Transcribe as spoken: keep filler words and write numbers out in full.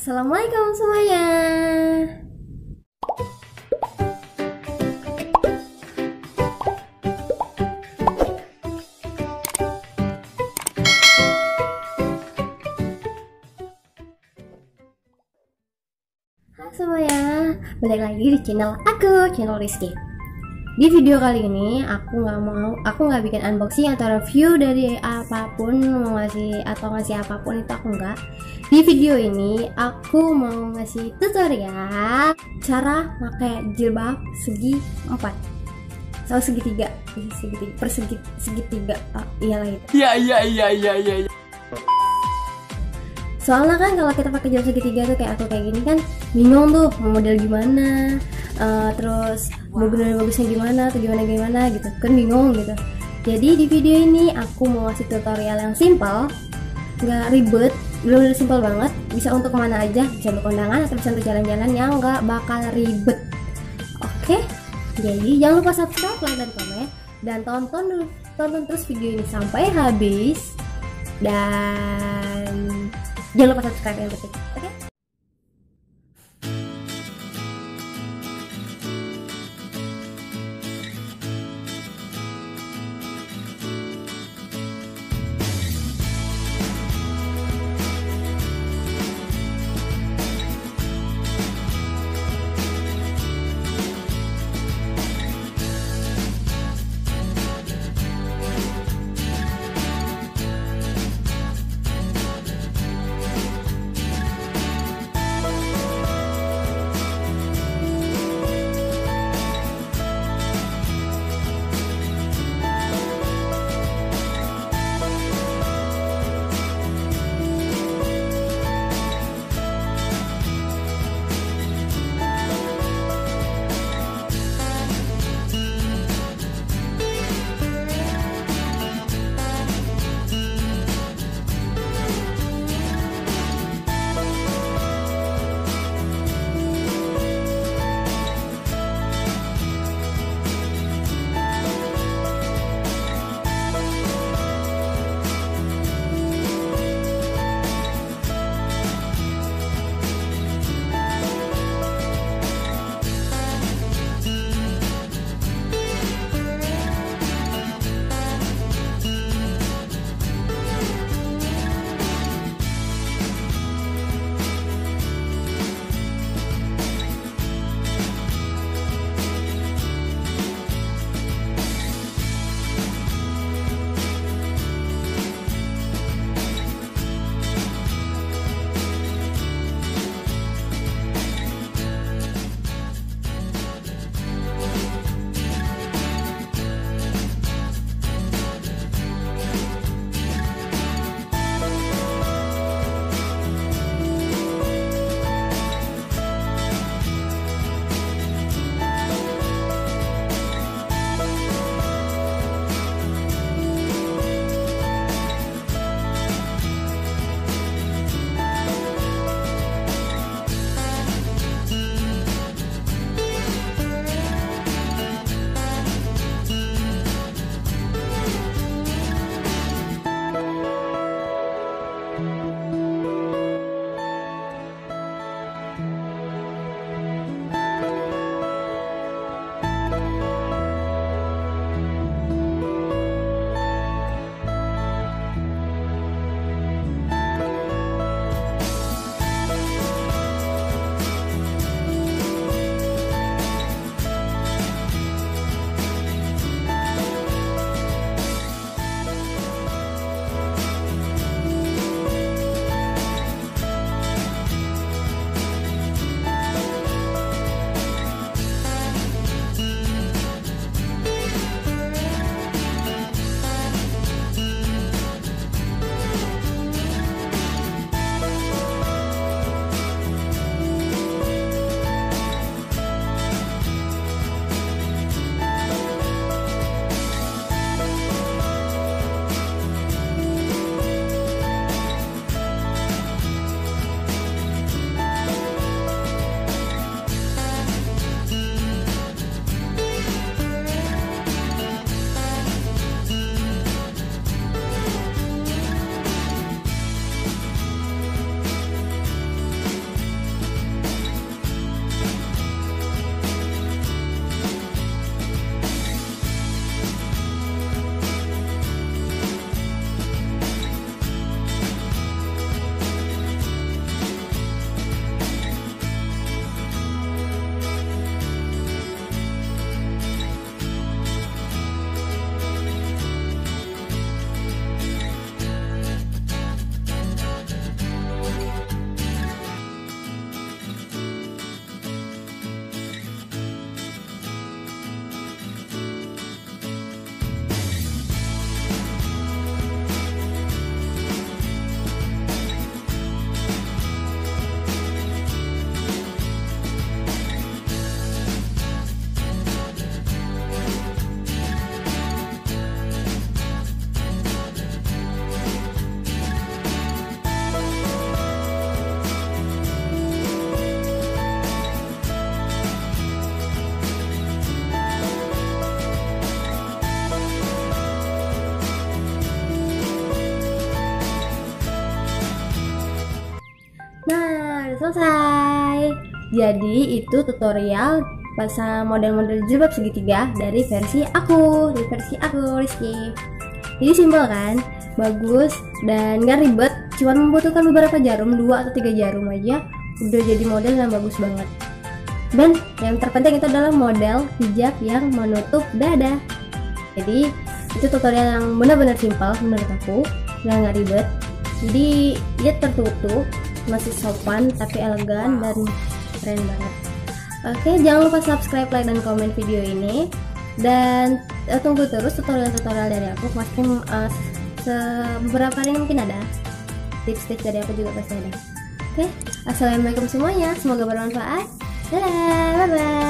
Assalamualaikum semuanya. Halo semuanya, balik lagi di channel aku, channel Rizky. Di video kali ini aku nggak mau, aku nggak bikin unboxing atau review dari apapun, mau ngasih atau ngasih apapun itu aku nggak. Di video ini aku mau ngasih tutorial cara pakai jilbab segi empat, atau segitiga, segitiga, persegi, segitiga, oh, iyalah itu. Iya iya iya iya iya. Ya. Soalnya kan kalau kita pakai jilbab segitiga tuh kayak aku kayak gini kan bingung tuh mau model gimana, uh, terus mau bener bagusnya gimana atau gimana gimana gitu kan, bingung gitu. Jadi di video ini aku mau ngasih tutorial yang simple, nggak ribet, bener-bener simple banget, bisa untuk kemana aja, bisa untuk kondangan atau bisa untuk jalan-jalan yang nggak bakal ribet. Oke, jadi jangan lupa subscribe, like, dan komen, dan tonton dulu, tonton terus video ini sampai habis, dan jangan lupa subscribe yang penting. Oke? Nah, udah selesai. Jadi itu tutorial pasang model-model jilbab segitiga dari versi aku, dari versi aku Rizky. Jadi simpel kan, bagus dan gak ribet. Cuma membutuhkan beberapa jarum, dua atau tiga jarum aja udah jadi model yang bagus banget. Dan yang terpenting itu adalah model hijab yang menutup dada. Jadi itu tutorial yang benar-benar simpel menurut aku, dan gak ribet. Jadi dia tertutup, masih sopan tapi elegan dan keren banget. Oke, jangan lupa subscribe, like, dan komen video ini. Dan uh, tunggu terus tutorial-tutorial dari aku. Pasti uh, beberapa hari mungkin ada. Tips-tips dari aku juga pasti ada. Oke, assalamualaikum semuanya. Semoga bermanfaat. Dadah, bye-bye.